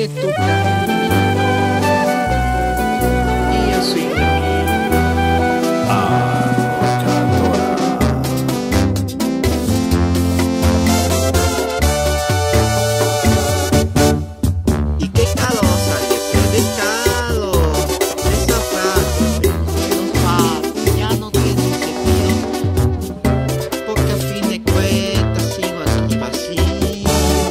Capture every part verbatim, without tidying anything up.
sigue tu camino y yo soy mi vida. Y qué calor salió, qué calor. Esa frase de los barcos ya no tiene sentido, porque a fin de cuentas sigo aquí vacío.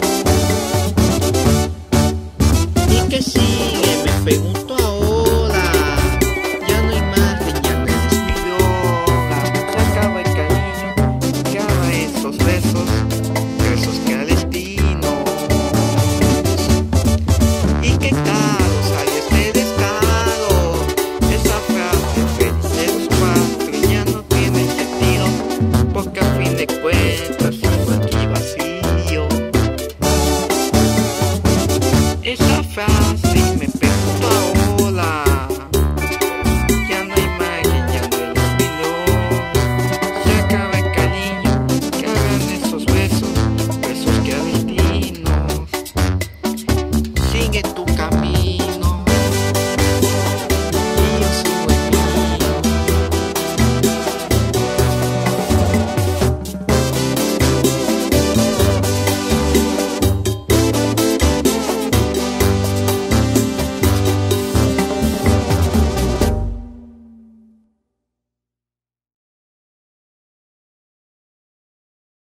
¿Y qué sigue? Me pregunto ahora. Ya no hay más leña, es mi yoga. Se acaba el cariño, se acaban esos besos, besos clandestinos. Y qué caro sale este descaro. Esa frase feliz de los cuatro ya no tiene sentido, porque a fin de cuentas